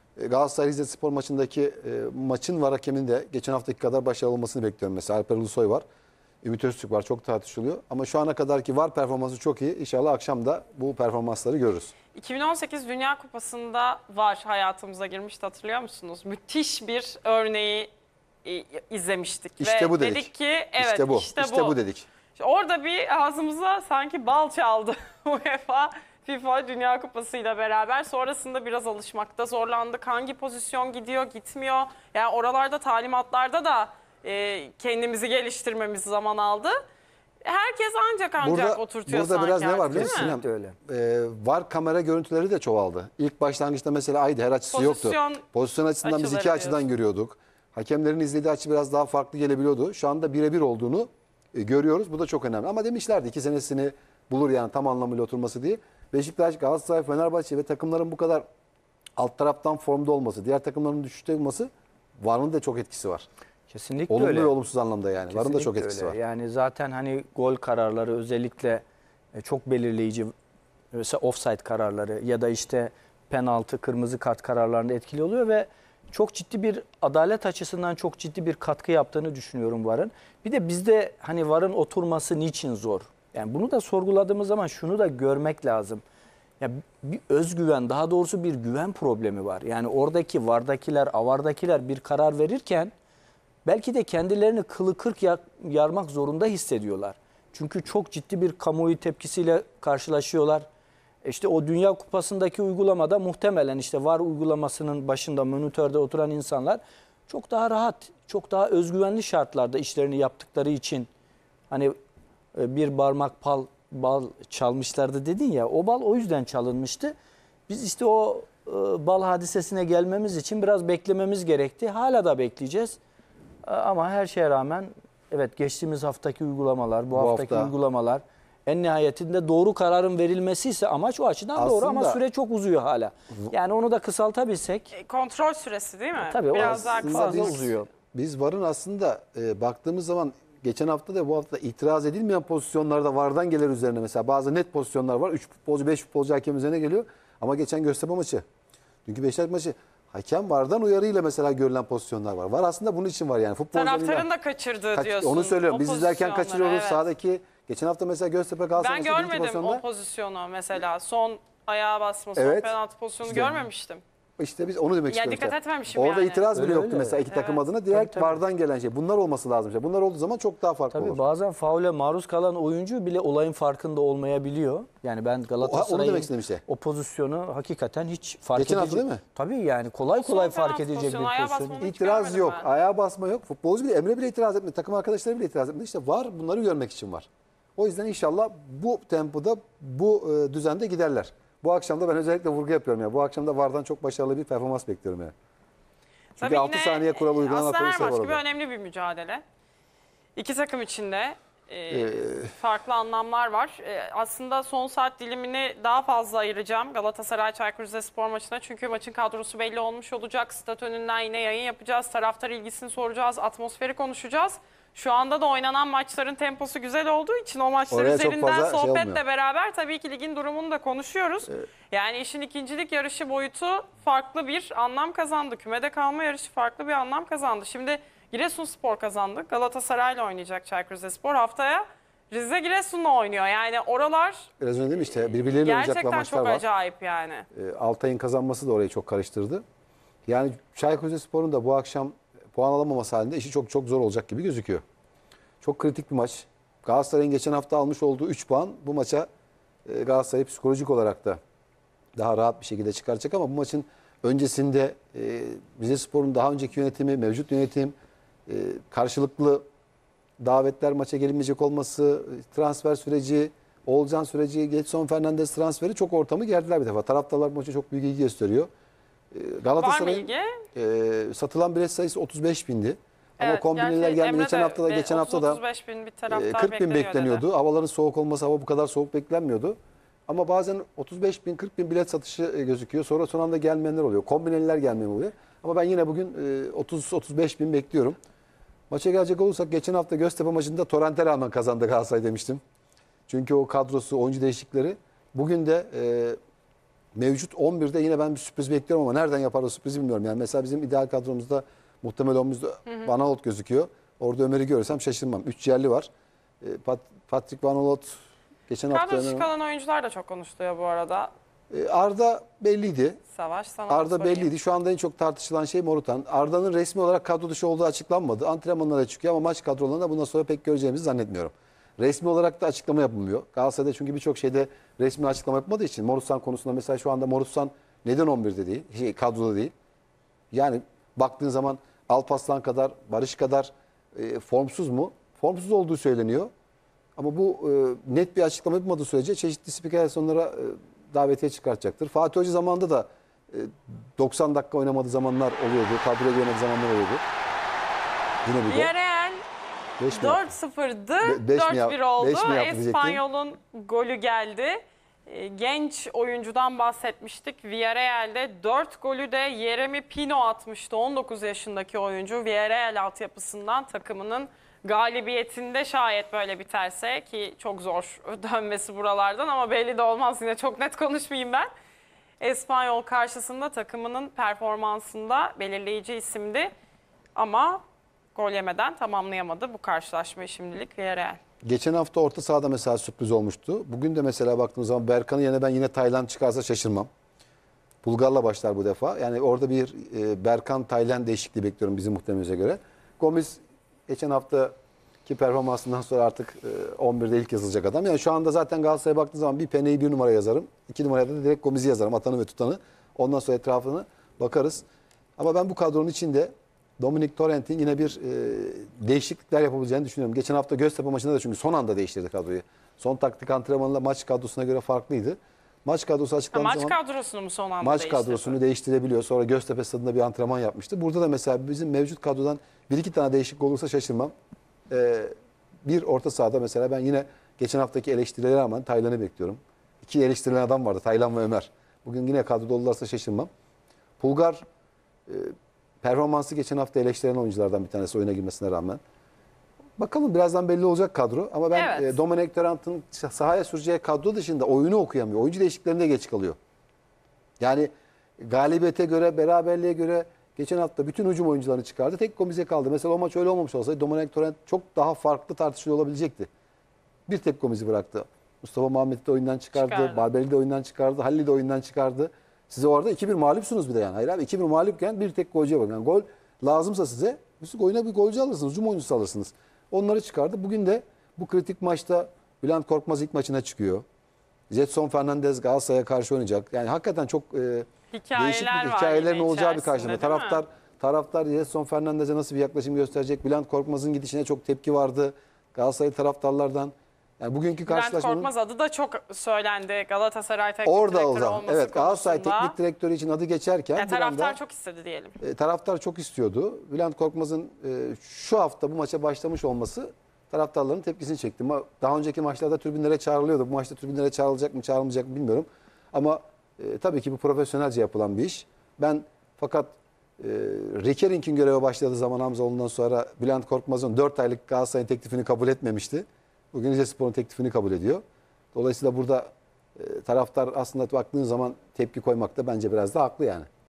Galatasaray Rizespor maçındaki maçın var hakeminin de geçen haftaki kadar başarılı olmasını bekliyorum. Mesela Alper Ulusoy var. Ümit Öztürk var. Çok tartışılıyor. Ama şu ana kadarki VAR performansı çok iyi. İnşallah akşam da bu performansları görürüz. 2018 Dünya Kupası'nda VAR hayatımıza girmişti, hatırlıyor musunuz? Müthiş bir örneği izlemiştik. İşte ve bu dedik. Dedik ki evet işte bu dedik. İşte orada bir ağzımıza sanki bal çaldı UEFA, FIFA Dünya Kupası ile beraber. Sonrasında biraz alışmakta zorlandık. Hangi pozisyon gidiyor, gitmiyor. Yani oralarda, talimatlarda da kendimizi geliştirmemiz zaman aldı. Herkes ancak oturtuyor burada sanki biraz ne var artık, biliyor musun değil mi? Sinem? Öyle. VAR kamera görüntüleri de çoğaldı. İlk başlangıçta mesela her açısı yoktu. Pozisyon açısından biz iki açıdan görüyorduk. Hakemlerin izlediği açı biraz daha farklı gelebiliyordu. Şu anda birebir olduğunu görüyoruz. Bu da çok önemli. Ama demişlerdi 2 senesini bulur yani tam anlamıyla oturması diye. Beşiktaş, Galatasaray, Fenerbahçe ve takımların bu kadar alt taraftan formda olması, diğer takımların düşüşte olması VAR'ın da çok etkisi var. Kesinlikle olumlu öyle. ve olumsuz anlamda yani. VAR'ın da çok etkisi var. Yani zaten hani gol kararları özellikle çok belirleyici, mesela offside kararları ya da işte penaltı, kırmızı kart kararlarında etkili oluyor ve çok ciddi bir adalet açısından çok ciddi bir katkı yaptığını düşünüyorum VAR'ın. Bir de bizde hani VAR'ın oturması niçin zor? Yani bunu da sorguladığımız zaman şunu da görmek lazım. Ya bir özgüven, daha doğrusu bir güven problemi var. Yani oradaki VAR'dakiler, AVAR'dakiler bir karar verirken belki de kendilerini kılı kırk yarmak zorunda hissediyorlar. Çünkü çok ciddi bir kamuoyu tepkisiyle karşılaşıyorlar. İşte o Dünya Kupası'ndaki uygulamada muhtemelen işte VAR uygulamasının başında monitörde oturan insanlar çok daha rahat, çok daha özgüvenli şartlarda işlerini yaptıkları için hani bir parmak bal çalmışlardı dedin ya, o bal o yüzden çalınmıştı. Biz işte o bal hadisesine gelmemiz için biraz beklememiz gerekti. Hala da bekleyeceğiz. Ama her şeye rağmen evet, geçtiğimiz haftaki uygulamalar, bu haftaki uygulamalar en nihayetinde doğru kararın verilmesi ise amaç o açıdan aslında doğru ama süre çok uzuyor hala. Yani onu da kısaltabilsek. Kontrol süresi değil mi? Tabii biraz daha fazla uzuyor. Biz VAR'ın aslında baktığımız zaman geçen hafta da bu hafta itiraz edilmeyen pozisyonlarda VAR'dan gelir üzerine mesela bazı net pozisyonlar var. 3 futbolcu 5 futbolcu hakem üzerine geliyor. Ama geçen Göztepe maçı, dünkü Beşiktaş maçı hakem VAR'dan uyarıyla mesela görülen pozisyonlar var. VAR aslında bunun için var yani. Taraftarın da kaçırdığı diyorsun. Onu söylüyorum. Biz izlerken kaçırıyoruz. Evet. Sahadaki geçen hafta mesela Göztepe Galatasaray Ben görmedim o pozisyonu mesela. Son ayağa basması, son penaltı pozisyonu görmemiştim. İşte biz onu demek istiyoruz. Dikkat etmemişim Orada yani. itiraz bile Öyle, yoktu öyle. mesela iki takım adına. Direkt VAR'dan gelen şey. Bunlar olması lazım. Bunlar olduğu zaman çok daha farklı olur. Bazen faule maruz kalan oyuncu bile olayın farkında olmayabiliyor. Yani ben Galatasaray'ın o pozisyonu hakikaten hiç fark edici. Geçen hafta değil mi? Tabii yani kolay fark edilecek bir pozisyon. İtiraz yok. Ayağa basma yok. Futbolcu bile, Emre bile itiraz etmedi. Takım arkadaşları bile itiraz etmedi. İşte VAR bunları görmek için var. O yüzden inşallah bu tempoda, bu düzende giderler. Bu akşam da ben özellikle vurgu yapıyorum ya. Bu akşam da VAR'dan çok başarılı bir performans bekliyorum yani. Çünkü 6 saniye kuralı uygulanan aslında her maç var gibi önemli bir mücadele. İki takım içinde farklı anlamlar var. Aslında son saat dilimini daha fazla ayıracağım Galatasaray Çaykur Rizespor maçına. Çünkü maçın kadrosu belli olmuş olacak. Stat önünden yine yayın yapacağız. Taraftar ilgisini soracağız. Atmosferi konuşacağız. Şu anda da oynanan maçların temposu güzel olduğu için o maçlar oraya üzerinden sohbetle beraber tabii ki ligin durumunu da konuşuyoruz. Evet. Yani işin ikincilik yarışı boyutu farklı bir anlam kazandı. Kümede kalma yarışı farklı bir anlam kazandı. Şimdi Giresunspor kazandı. Galatasaray'la oynayacak Çaykur Rizespor. Haftaya Rize Giresun'la oynuyor. Yani oralar biraz önce dedim işte birbirleriyle oynayacaklar maçlar var. Gerçekten çok acayip yani. Altay'ın kazanması da orayı çok karıştırdı. Yani Çaykur Rizespor'un da bu akşam puan alamaması halinde işi çok çok zor olacak gibi gözüküyor. Çok kritik bir maç. Galatasaray'ın geçen hafta almış olduğu 3 puan bu maça Galatasaray psikolojik olarak da daha rahat bir şekilde çıkaracak ama bu maçın öncesinde Rizespor'un daha önceki yönetimi, mevcut yönetim, karşılıklı davetler, maça gelinmeyecek olması, transfer süreci, Oğulcan süreci, Getson Fernandes transferi çok ortamı gerdiler bir defa. Taraftarlar bu maça çok büyük ilgi gösteriyor. Galatasaray'ın satılan bilet sayısı 35 bindi. Ama evet, kombineler geldi. Geçen hafta da 40 bin bekleniyordu. Dedi. Havaların soğuk olması, hava bu kadar soğuk beklenmiyordu. Ama bazen 35 bin, 40 bin bilet satışı gözüküyor. Sonra son anda gelmeyenler oluyor. Kombineler gelmeyen oluyor. Ama ben yine bugün 30-35 bin bekliyorum. Maça gelecek olursak geçen hafta Göztepe maçında Torrent'e rağmen kazandı Galatasaray demiştim. Çünkü o kadrosu, oyuncu değişiklikleri. Bugün de mevcut 11'de yine ben bir sürpriz bekliyorum ama nereden yapar o sürprizi bilmiyorum. Yani mesela bizim ideal kadromuzda muhtemel 11'de Van Aanholt gözüküyor. Orada Ömer'i görürsem şaşırmam. 3 yerli var. Patrick Van Aanholt geçen hafta... Kadro dışı kalan oyuncular da çok konuşuluyor bu arada. Arda belliydi. Savaş sana Arda sorayım. belliydi. Şu anda en çok tartışılan şey Morutan. Arda'nın resmi olarak kadro dışı olduğu açıklanmadı. Antrenmanlara çıkıyor ama maç kadrolarında bundan sonra pek göreceğimizi zannetmiyorum. Resmi olarak da açıklama yapılmıyor. Galatasaray'da çünkü birçok şeyde resmi açıklama yapmadığı için Morutan konusunda mesela şu anda Morutan neden 11'de değil, kadroda değil. Yani baktığın zaman Alparslan kadar, Barış kadar formsuz mu? Formsuz olduğu söyleniyor. Ama bu net bir açıklama yapmadığı sürece çeşitli spekülasyonlara davetiye çıkartacaktır. Fatih Hoca zamanında da 90 dakika oynamadığı zamanlar oluyordu. Kadroya giremediği zamanlar oluyordu. Yine bir gol. Villarreal 5 mi yaptı? 4-0'dı. Beş mi 4-1 oldu. beş mi yaptı diyecektim. Espanyol'un golü geldi. Genç oyuncudan bahsetmiştik. Villarreal'de 4 golü de Yeremi Pino atmıştı. 19 yaşındaki oyuncu Villarreal altyapısından takımının galibiyetinde şayet böyle biterse ki çok zor dönmesi buralardan ama belli de olmaz, yine çok net konuşmayayım ben. Espanyol karşısında takımının performansında belirleyici isimdi ama gol yemeden tamamlayamadı bu karşılaşmayı şimdilik Villarreal. Geçen hafta orta sahada mesela sürpriz olmuştu. Bugün de mesela baktığımız zaman Berkan'ın yerine ben yine Taylan çıkarsa şaşırmam. Bulgar'la başlar bu defa. Yani orada bir Berkan-Taylan değişikliği bekliyorum bizim muhtemelimize göre. Gomis geçen haftaki performansından sonra artık 11'de ilk yazılacak adam. Yani şu anda zaten Galatasaray'a baktığım zaman bir Pene'yi 1 numara yazarım. 2 numaraya da direkt Gomis'i yazarım. Atanı ve tutanı. Ondan sonra etrafını bakarız. Ama ben bu kadronun içinde Dominic Torrent'in yine bir değişiklikler yapabileceğini düşünüyorum. Geçen hafta Göztepe maçında da çünkü son anda değiştirdi kadroyu. Son taktik antrenmanıyla maç kadrosuna göre farklıydı. Maç kadrosu açıklandığı Maç zaman kadrosunu mu son anda maç değiştirdi? kadrosunu değiştirebiliyor. Sonra Göztepe stadında bir antrenman yapmıştı. Burada da mesela bizim mevcut kadrodan bir iki tane değişiklik olursa şaşırmam. Bir orta sahada mesela ben yine geçen haftaki eleştirilere rağmen Taylan'ı bekliyorum. İki eleştirilen adam vardı, Taylan ve Ömer. Bugün yine kadroda olurlarsa şaşırmam. Pulgar performansı geçen hafta eleştirilen oyunculardan bir tanesi oyuna girmesine rağmen. Bakalım birazdan belli olacak kadro. Ama ben Evet. Dominic Torrent'ın sahaya süreceği kadro dışında oyunu okuyamıyor. Oyuncu değişikliklerinde geç kalıyor. Yani galibiyete göre, beraberliğe göre geçen hafta bütün hücum oyuncularını çıkardı. Tek Gomis'e kaldı. Mesela o maç öyle olmamış olsaydı Dominic Torrent çok daha farklı tartışılıyor olabilecekti. Bir tek Gomis'i bıraktı. Mustafa Muhammed'i de oyundan çıkardı. Barbel'i de oyundan çıkardı. Halil'i de oyundan çıkardı. Size orada 2-1 mağlupsunuz bir de yani. Hayır abi 2-1 mağlupken bir tek golcüye bakın. Yani gol lazımsa size oyuna bir golcü alırsınız. Hücum oyuncusu alırsınız. Onları çıkardı. Bugün de bu kritik maçta Bülent Korkmaz ilk maçına çıkıyor. Jetson Fernandez Galatasaray'a karşı oynayacak. Yani hakikaten çok değişik bir hikayelerin olacağı bir karşılaşma. Taraftar Jetson Fernandez'e nasıl bir yaklaşım gösterecek? Bülent Korkmaz'ın gidişine çok tepki vardı. Galatasaray taraftarlardan. Yani bugünkü Bülent karşılaşmanın Korkmaz adı da çok söylendi. Galatasaray teknik orada direktörü olacak. olması Evet, Galatasaray konusunda. teknik direktörü için adı geçerken Yani bir taraftar anda, çok istedi diyelim. taraftar çok istiyordu. Bülent Korkmaz'ın şu hafta bu maça başlamış olması taraftarların tepkisini çekti. Daha önceki maçlarda tribünlere çağrılıyordu. Bu maçta tribünlere çağrılacak mı çağrılmayacak mı bilmiyorum. Ama tabii ki bu profesyonelce yapılan bir iş. Ben fakat Rikering'in göreve başladığı zaman Hamzaoğlu'ndan sonra Bülent Korkmaz'ın 4 aylık Galatasaray'ın teklifini kabul etmemişti. Bugün Rizespor'un teklifini kabul ediyor. Dolayısıyla burada taraftar aslında baktığın zaman tepki koymakta bence biraz da haklı yani.